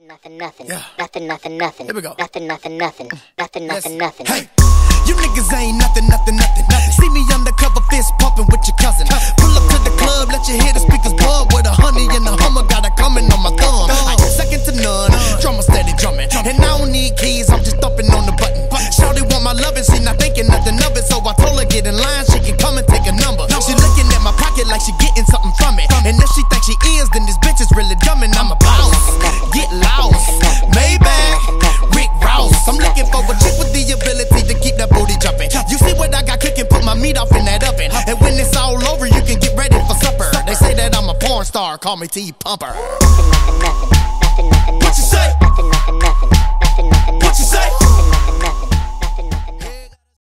Nothing. Yeah. Nothing. Here we go. Nothing. Nothing. Hey, you niggas ain't nothing. See me undercover, fist pumping with your cousin. Pull up to the club, let you hear the speakers bug with a honey and a Hummer. Got it coming on my thumb. I ain't second to none. Drummer steady drumming, and I don't need keys. I'm just thumping on the button. Shawty want my loving, she not thinking nothing of it. So I told her get in line, she can come and take a number. She looking at my pocket like she getting something from it. And if she thinks she is, then this bitch is really dumb and I'm a boss. Get lost, Maybach, Rick Ross. I'm looking for a chick with the ability to keep that booty jumping. You see what I got cooking, put my meat off in that oven. And when it's all over, you can get ready for supper. They say that I'm a porn star, call me T Pumper. Nothing. What you say? Nothing. What you say?